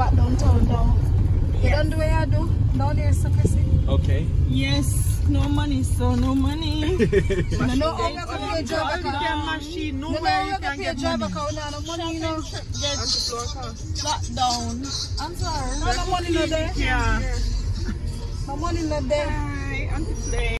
back downtown now. You don't do what you do down there, so okay. Yes. No money, so no money. No, how you can pay driver car. Machine, No, how you can pay driver car. No money, you know. Locked down. I'm sorry. No money no there. Yeah. No money no there. Hi, I'm to play.